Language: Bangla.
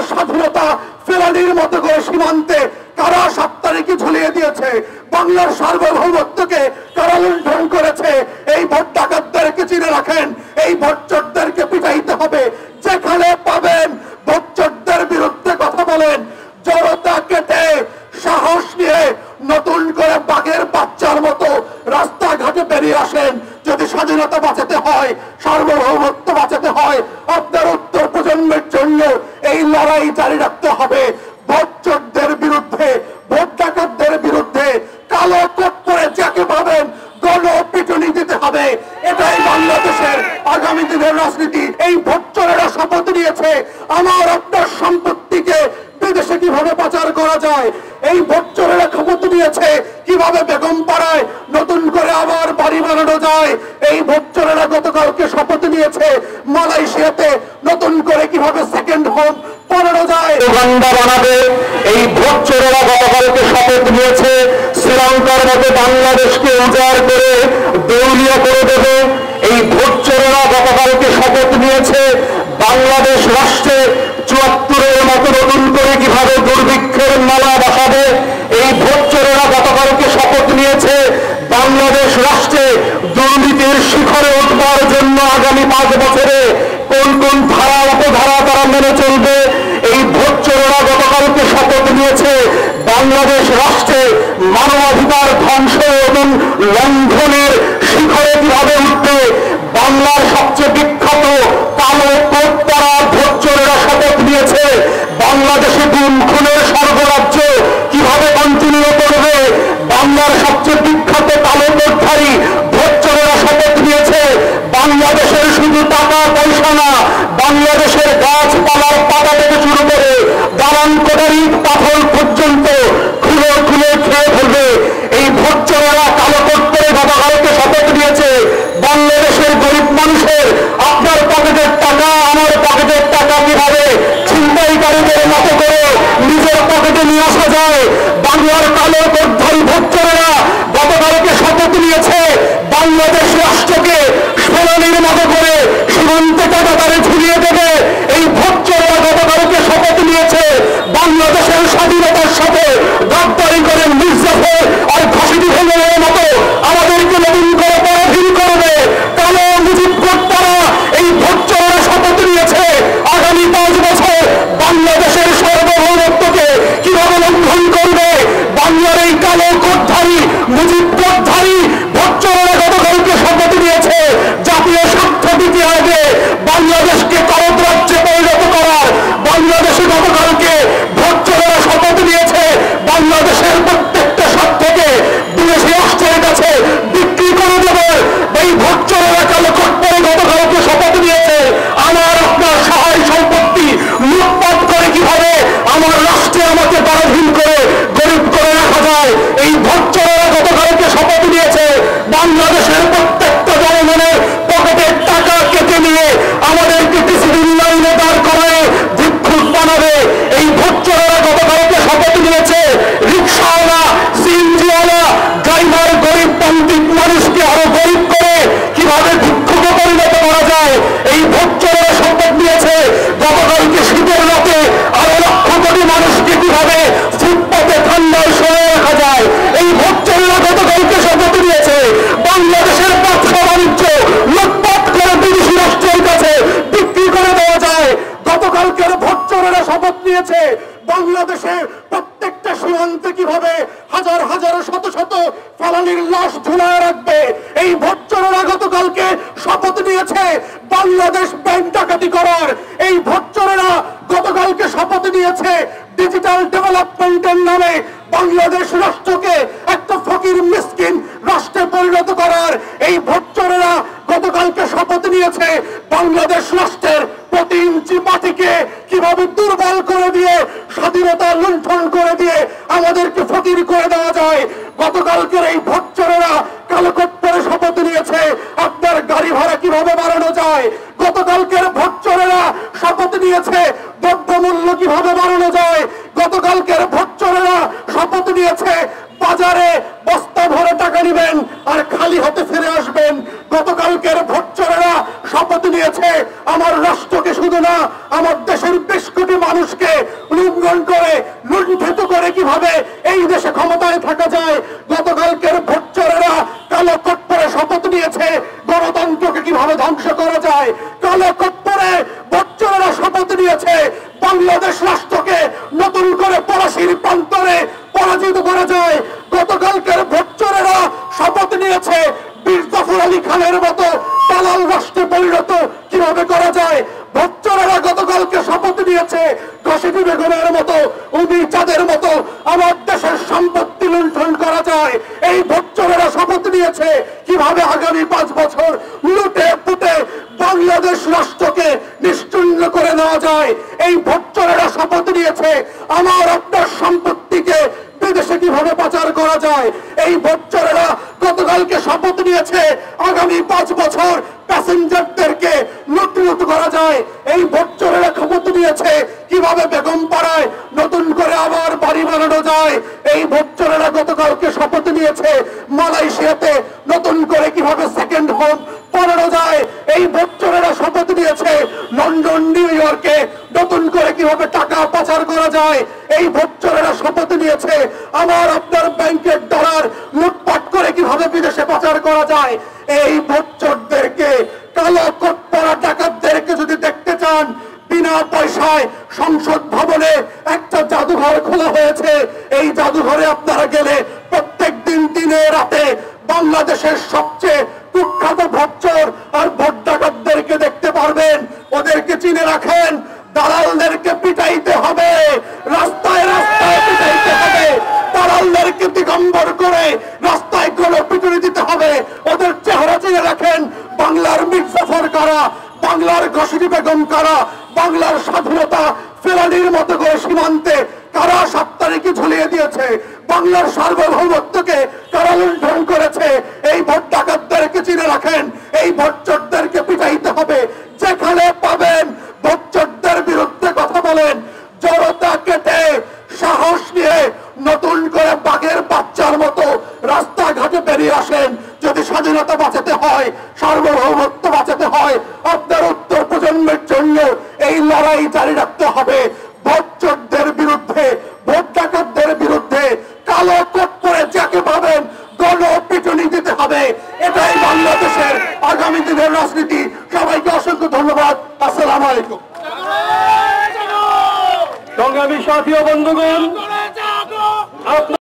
স্বাধীনতা ফেলানির মতো করে সীমান্তে কারা 7 তারিখে ঝুলিয়ে দিয়েছে, বাংলার সার্বভৌমত্বকে কারা লুণ্ঠন করেছে। এই ভোট ডাকাতদেরকে চিনে রাখেন, এই ভোটচোরদেরকে পিটাইতে হবে। যেখানে পাবেন ভোটচোরদের বিরুদ্ধে কথা বলেন, জড়তা কেটে সাহস নিয়ে নতুন করে বাঘের বাচ্চার মতো রাস্তাঘাটে বেরিয়ে আসেন। যদি স্বাধীনতা বাঁচাতে হয়, সার্বভৌমত্ব বাঁচাতে হয়, আপনার উত্তর প্রজন্মের জন্য এই লড়াই জারি রাখতে হবে। ভোটচোরদের বিরুদ্ধে, ভোট ডাকাতদের বিরুদ্ধে কালো কোট পরে যাকে পাবেন গণপিটুনি দিতে হবে। এটাই বাংলাদেশের আগামী দিনের রাজনীতি। এই ভোটচোরেরা শপথ নিয়েছে আমার আপনার সম্পত্তিকে বিদেশে কিভাবে পাচার করা যায়। এই ভোটচোরেরা শপথ নিয়েছে কিভাবে বেগম পাড়ায় নতুন করে আবার বাড়ি বানানো যায়। এই ভোটচোরেরা গতকালকে শপথ নিয়েছে মালয়েশিয়াতে নতুন করে কিভাবে সেকেন্ড হোম বানানো যায়, উগান্ডা বানাবে। এই ভোটচোরেরা গতকালকে শপথ নিয়েছে শ্রীলঙ্কার মতো বাংলাদেশকে উজাড় করে দেউলিয়া করে দেবে। এই ভোটচোরেরা গতকালকে শপথ নিয়েছে বাংলাদেশ রাষ্ট্রে ৭৪-এর মতো নতুন করে কিভাবে দুর্ভিক্ষের মেলা বসাবে। এই ভোটচোরেরা গতকালকে শপথ নিয়েছে বাংলাদেশ রাষ্ট্রে দুর্নীতির শিখরে উঠবার জন্য আগামী 5 বছরে কোন কোন ধারা উপধারা তারা মেনে চলবে। এই ভোটচোরেরা গতকালকে শপথ নিয়েছে বাংলাদেশ রাষ্ট্রে মানবাধিকার ধ্বংস এবং লঙ্ঘনের শিখরে কিভাবে উঠবে। বাংলার সবচেয়ে বিখ্যাত কালো কোট পরা ভোটচোরেরা শপথ নিয়েছে বাংলাদেশে গুম খুনের স্বর্গরাজ্য কিভাবে কন্টিনিউ করবে। বাংলার সবচেয়ে বিখ্যাত কালো কোটধারী ভোটচোরেরা শপথ নিয়েছে বাংলাদেশের শুধু টাকা পয়সা না, বাংলাদেশের গাছপালার পাতা থেকে শুরু করে দালান কোটারি পাথর পর্যন্ত খুলে খুলে খেয়ে ফেলবে। এই ভোটচোরেরা কালো কোট পরে গতকালকে শপথ নিয়েছে বাংলাদেশের গরিব মানুষের আপনার পকেটের টাকা আমার পকেটের টাকা কিভাবে ছিনতাইকারীদের মতো করে নিজের পকেটে নিয়ে আসা যায়। বাংলার কালো কোটধারী ভোটচোরেরা গতকালকে শপথ নিয়েছে বাংলাদেশ রাষ্ট্রকে ফেলানির মতো করে সীমান্তে টাকা তারে ঝুলিয়ে দেবে। এই ভোটচোরেরা গতকালকে শপথ নিয়েছে বাংলাদেশের স্বাধীনতার সাথে গাদ্দারি করে মির্জাফর আর ঘাসিটি ভেঙের মতো আমাদেরকে নতুন করে পরাধীন করবে। কালো মুজিব তারা এই ভোটচোরেরা শপথ নিয়েছে আগামী 5 বছর বাংলাদেশের সার্বভৌমত্বকে কিভাবে লঙ্ঘন করবে। বাংলার এই কালো কোটধারী মুজিব কোটধারী ভোটচোরেরা গতকালকে শপথ নিয়েছে জাতীয় স্বার্থ দিতে আগে বাংলাদেশকে করদ রাজ্যে পরিণত করার। বাংলাদেশে গতকালকে ভোটচোরেরা শপথ নিয়েছে বাংলাদেশের প্রত্যেকটা স্বার্থকে বিদেশি রাষ্ট্রের কাছে বিক্রি করে দেবে। এই ভোটচোরেরা কালো কোট পরে গতকালকে শপথ নিয়েছে আমার আপনার সহায় সম্পত্তি লুটপাট করে কিভাবে আমার রাষ্ট্রে আমাকে পরাধীন করে গরিব করে রাখা যায়। এই ভোটচোরেরা গতকালকে শপথ নিয়েছে বাংলাদেশের প্রত্যেকটা জনগণের পকেটের টাকা কেটে নিয়ে আমাদেরকে ডিসিপ্লিন লাইনে দাঁড় করে ভিক্ষুক বানাবে। এই ভোটচোরেরা গতকালকে শপথ নিয়েছে রিক্সাওয়ালা সিএনজিওয়ালা ড্রাইভার গরিব প্রান্তিক মানুষকে আরো গরিব করে কিভাবে ভিক্ষুকে পরিণত করা যায়। এই ভোটচোরেরা শপথ নিয়েছে গতকালকে শীতের রাতে আরো লক্ষ কোটি মানুষকে কিভাবে ফুটপাতে ঠান্ডায় সরে রাখা যায়। এই ভোটচোরেরা গতকালকে শপথ নিয়েছে বাংলাদেশের ব্যবসা বাণিজ্য লুটপাট করে বিদেশি রাষ্ট্রের কাছে বিক্রি করে দেওয়া যায়। গতকালকের ভোটচোরেরা শপথ নিয়েছে বাংলাদেশে প্রত্যেকটা সীমান্তে কিভাবে হাজার হাজার শত শত ফেলানির লাশ ঝুলায় রাখবে। এই ভোটচোরেরা গতকালকে শপথ নিয়েছে বাংলাদেশ ব্যাংক ডাকাতি করার। এই ভোটচোরেরা গতকালকে শপথ নিয়েছে ডিজিটাল ডেভেলপমেন্টের নামে বাংলাদেশ রাষ্ট্রকে একটা ফকির মিসকিন রাষ্ট্রে পরিণত করার। এই ভোটচোরেরা গতকালকে শপথ নিয়েছে বাংলাদেশ রাষ্ট্রের প্রতি ইঞ্চি মাটিকে কিভাবে দুর্বল করে দিয়ে স্বাধীনতা লুণ্ঠন করে দিয়ে আমাদেরকে ফকির করে দেওয়া যায়। গতকালকের এই ভোটচোরেরা কালো কোট পরে শপথ নিয়েছে আপনার গাড়ি ভাড়া কিভাবে বাড়ানো যায়। গতকালকের ভোটচোরেরা শপথ নিয়েছে দ্রব্যমূল্য কিভাবে বাড়ানো যায়। গতকালকের ভোটচোরেরা শপথ নিয়েছে বাজারে বস্তা ভরে টাকা নিবেন আর খালি হাতে ফিরে আসবেন। গতকালকের ভোটচোরেরা শপথ নিয়েছে আমার রাষ্ট্রকে শুধু না আমার দেশের 20 কোটি মানুষ মানুষকে লুণ্ঠন করে লুণ্ঠিত করে কিভাবে এই দেশে ক্ষমতায় থাকা যায়। গতকালকের ভোটচোরেরা কালো কোট পরে শপথ নিয়েছে গণতন্ত্রকে কিভাবে ধ্বংস করা যায়। কালো কোট পরে ভোটচোরেরা শপথ নিয়েছে বাংলাদেশ রাষ্ট্রকে নতুন করে পলাশির প্রান্তরে পরাজিত করা যায়। গতকালকের ভোটচোরেরা শপথ নিয়েছে বীর জাফর আলী খানের মতো দালাল রাষ্ট্রে পরিণত কিভাবে করা যায়। ভোটচোরেরা গতকালকে শপথ নিয়েছে ঘসিটি বেগমের মতো উমি চাঁদের মতো আমার দেশের সম্পত্তি লুণ্ঠন করা যায়। এই ভোটচোরেরা শপথ নিয়েছে কিভাবে আগামী 5 বছর লুটে পুটে বাংলাদেশ রাষ্ট্রকে নিশ্চিহ্ন করে নেওয়া যায়। এই ভোটচোরেরা শপথ নিয়েছে আমার আপনার সম্পত্তিকে বিদেশে কিভাবে পাচার করা যায়। এই ভোটচোরেরা গতকালকে শপথ নিয়েছে আগামী 5 বছর প্যাসেঞ্জারদেরকে লুট করা যায়। এই ভোটচোরেরা শপথ নিয়েছে কিভাবে বেগম পাড়ায় নতুন করে আবার বাড়ি বানানো যায়। এই ভোটচোরেরা গতকালকে শপথ নিয়েছে মালয়েশিয়াতে নতুন করে কিভাবে সেকেন্ড হোম বানানো যায়। এই ভোটচোরেরা শপথ নিয়েছে লন্ডন নিউ ইয়র্কে নতুন করে কিভাবে টাকা পাচার করা যায়। এই ভোটচোরেরা শপথ নিয়েছে আমার আপনার ব্যাংকের ডলার লুটপাট করে কিভাবে বিদেশে পাচার করা যায়। এই ভোটচোরদেরকে কালো কোট পরা ডাকাতদেরকে যদি দেখতে চান বিনা পয়সায় সংসদ ভবনে একটা জাদুঘর খোলা হয়েছে। এই জাদুঘরে আপনারা গেলে প্রত্যেক দিন দিনে রাতে বাংলাদেশের সবচেয়ে কুখ্যাত ভোটচোর আর ভোট ডাকাতদেরকে দেখতে পারবেন। ওদেরকে চিনে রাখেন, দালালদেরকে পিটাইতে হবে, রাস্তায় রাস্তায় পিটাইতে হবে, দালালদেরকে দিগম্বর করে রাস্তায় গণপিটুনি দিতে হবে। ওদের চেহারা চিনে রাখেন। বাংলার মীর জাফর কারা, বাংলার ঘসিটি বেগম কারা, বাংলার স্বাধীনতা ফেলানির মতো করে সীমান্তে কারা 7 তারিখে ঝুলিয়ে দিয়েছে, বাংলার সার্বভৌমত্বকে কারা লুণ্ঠন করেছে। এই ভোট ডাকাতদেরকে চিনে রাখেন। এই ভোটচোরদেরকে পিটাইতে হবে। যেখানে পাবেন ভোটচোরদের বিরুদ্ধে কথা বলেন, জড়তা কেটে সাহস নিয়ে নতুন করে বাঘের বাচ্চার মতো রাস্তাঘাটে বেরিয়ে আসেন। যদি স্বাধীনতা বাঁচাতে হয়, সার্বভৌমত্ব বাঁচাতে হয়, আপনার উত্তর প্রজন্মের জন্য এই লড়াই জারি রাখতে হবে। ভোটচোরদের বিরুদ্ধে, ভোট ডাকাতদের বিরুদ্ধে কালো কোট পরে যাকে পাবেন গণপিটুনি দিতে হবে। এটাই বাংলাদেশের আগামী দিনের রাজনীতি। সবাইকে অসংখ্য ধন্যবাদ। আসসালামু আলাইকুম। সংগ্রামী সাথী ও বন্ধুগণ,